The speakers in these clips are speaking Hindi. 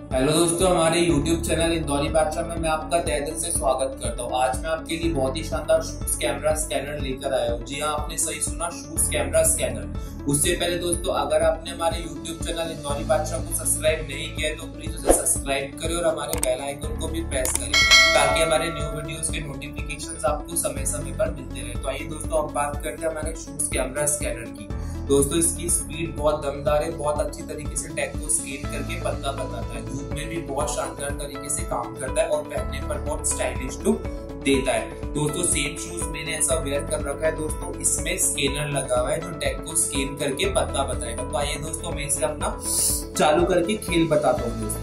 हेलो दोस्तों, हमारे YouTube चैनल इंदौरी बादशाह में मैं आपका तहे दिल से स्वागत करता हूँ। आज मैं आपके लिए बहुत ही शानदार शूज कैमरा स्कैनर लेकर आया हूँ। जी हाँ, आपने सही सुना, शूज कैमरा स्कैनर। उससे पहले दोस्तों, अगर आपने हमारे YouTube चैनल इंदौरी बादशाह को सब्सक्राइब नहीं किया तो प्लीज उसे सब्सक्राइब करें और हमारे बेल आइकन को भी प्रेस करें ताकि हमारे न्यू वीडियोस के नोटिफिकेशंस आपको समय समय पर मिलते रहे। तो आइए दोस्तों, अब बात करते हैं हमारे शूज कैमरा स्कैनर की। दोस्तों, इसकी स्पीड बहुत दमदार है, बहुत अच्छी तरीके से टैग को स्कैन करके पता बताता है। धूप में भी बहुत शानदार तरीके से काम करता है और पहनने पर बहुत स्टाइलिश लुक देता है। दोस्तों, सेम शूज मैंने ऐसा वेयर कर रखा है। दोस्तों, इसमें स्कैनर लगा हुआ है जो टैग को स्कैन करके पता बताएगा। तो आइए दोस्तों, मैं इसे अपना चालू करके खेल बताता हूँ। दोस्तों,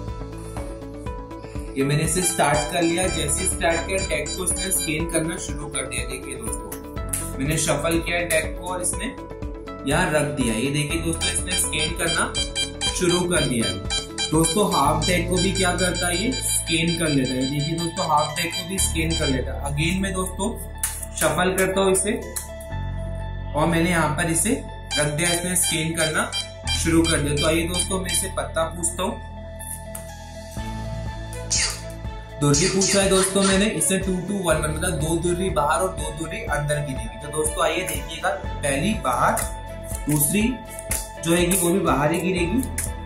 ये मैंने इसे स्टार्ट कर लिया। जैसे स्टार्ट किया, टैग को इसने स्कैन करना शुरू कर दिया। देखिए दोस्तों, मैंने शफल किया टैग को और इसने यहाँ रख दिया। ये देखिए दोस्तों, इसने स्कैन करना शुरू कर दिया है। दोस्तों, हाफ टैग को भी क्या करता है, ये स्कैन कर लेता है। देखिए दोस्तों, हाफ टैग को भी स्कैन कर लेता है। अगेन मैं दोस्तों शफल करता हूँ इसे और मैंने यहाँ पर इसे रख दिया। इसने स्कैन करना शुरू कर दिया। तो आइए दोस्तों, मैं इसे पत्ता पूछता हूँ। दुर्री पूछा है दोस्तों मैंने, इससे 2 to 1 मतलब 2 दुर्री बाहर और 2 दुर्री अंदर गिरेगी। तो दोस्तों आइए देखिएगा, पहली बाहर, दूसरी जो है वो भी बाहर ही गिरेगी।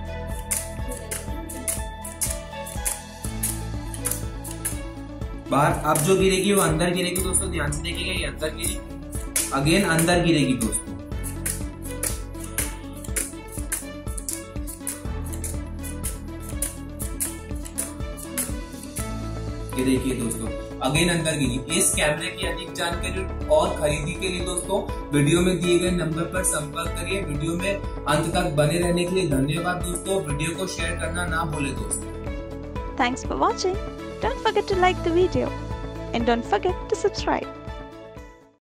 बाहर अब जो गिरेगी वो अंदर गिरेगी। दोस्तों ध्यान से देखिएगा, ये अंदर गिरेगी, अगेन अंदर गिरेगी। दोस्तों ये देखिए दोस्तों, अगेन अंदर गिरी। इस कैमरे की अधिक जानकारी और खरीदी के लिए दोस्तों वीडियो में दिए गए नंबर पर संपर्क करिए। वीडियो में अंत तक बने रहने के लिए धन्यवाद दोस्तों। वीडियो को शेयर करना ना भूलें दोस्तों। Thanks for watching. Don't forget to like the video and don't forget to subscribe.